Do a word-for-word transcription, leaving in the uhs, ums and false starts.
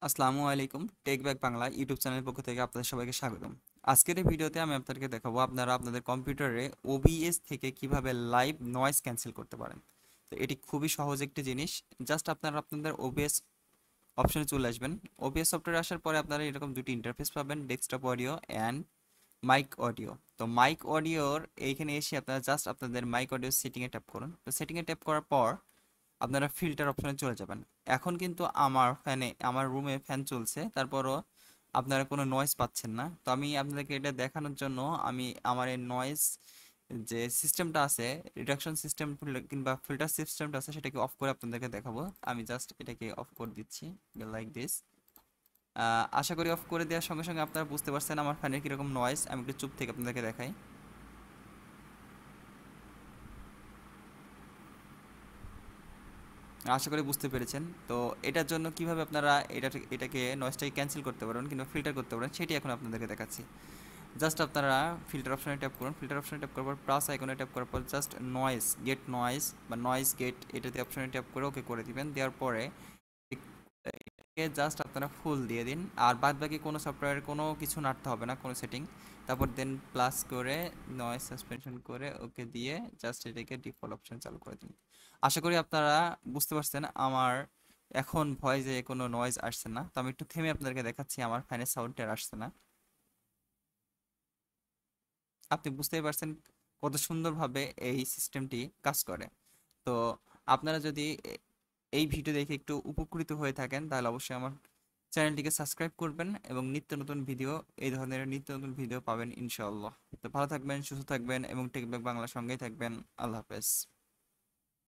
আসসালামু আলাইকুম টেকব্যাক বাংলা ইউটিউব চ্যানেলের পক্ষ থেকে আপনাদের সবাইকে স্বাগতম। আজকের এই ভিডিওতে আমি আপনাদেরকে দেখাবো আপনারা আপনাদের কম্পিউটারে ওবিএস থেকে কিভাবে লাইভ নয়েজ ক্যান্সেল করতে পারেন। তো এটি খুবই সহজ একটি জিনিস। জাস্ট আপনারা আপনাদের ওবিএস অপশনে চলে আসবেন। ওবিএস সফটওয়্যারে আসার পরে আপনারা এরকম দুটি ইন্টারফেস পাবেন, desktop audio and mic audio. তো মাইক অডিওর এইখানে এসে আপনারা জাস্ট আপনাদের মাইক অডিও সেটিংয়ে ট্যাপ করুন। তো সেটিংয়ে ট্যাপ করার পর আপনারা ফিল্টার অপশনে চলে যাবেন। এখন কিন্তু আমার ফ্যানে আমার রুমে ফ্যান চলছে, তারপরও আপনারা কোনো নয়েজ পাচ্ছেন না। তো আমি আপনাদেরকে এটা দেখানোর জন্য আমি আমার এই নয়েজ যে সিস্টেমটা আছে, রিডাকশন সিস্টেম কিংবা ফিল্টার সিস্টেমটা আছে, সেটাকে অফ করে আপনাদেরকে দেখাবো। আমি জাস্ট এটাকে অফ করে দিচ্ছি লাইক দিস। আশা করি অফ করে দেওয়ার সঙ্গে সঙ্গে আপনারা বুঝতে পারছেন আমার ফ্যানের কীরকম নয়েজ। আমি একটু চুপ থেকে আপনাদেরকে দেখাই। আশা করি বুঝতে পেরেছেন। তো এটার জন্য কিভাবে আপনারা এটা এটাকে নয়েজটাকে ক্যান্সেল করতে পারেন কিংবা ফিল্টার করতে পারেন সেটি এখন আপনাদেরকে দেখাচ্ছি। জাস্ট আপনারা ফিল্টার অপশনে ট্যাপ করুন। ফিল্টার অপশনে ট্যাপ করার পর প্লাস আইকনে ট্যাপ করার পর জাস্ট নয়েজ গেট নয়েজ বা নয়েজ গেট এটাতে অপশনে ট্যাপ করে ওকে করে দিবেন। দেওয়ার পরে এটাকে জাস্ট আপনারা ফুল দিয়ে দিন, আর বাদ বাকি কোনো সফটওয়্যারের কোনো কিছু নাড়তে হবে না, কোনো সেটিং। তারপর দেন প্লাস করে নয়েজ সাসপেনশন করে ওকে দিয়ে জাস্ট এটাকে ডিফল্ট অপশন চালু করে দিন। আশা করি আপনারা বুঝতে পারছেন আমার এখন ভয়েসে কোনো নয়েজ আসছে না। তো আমি একটু থেমে আপনাদেরকে দেখাচ্ছি আমার ফ্যানের সাউন্ডটা আসছে না। আপনি বুঝতেই পারছেন কত সুন্দরভাবে এই সিস্টেমটি কাজ করে। তো আপনারা যদি এ- এই ভিডিও দেখে একটু উপকৃত হয়ে থাকেন তাহলে অবশ্যই আমার চ্যানেলটিকে সাবস্ক্রাইব করবেন এবং নিত্য নতুন ভিডিও, এই ধরনের নিত্য নতুন ভিডিও পাবেন ইনশাআল্লাহ। তো ভালো থাকবেন, সুস্থ থাকবেন এবং টেকব্যাক বাংলার সঙ্গেই থাকবেন। আল্লাহ হাফেজ।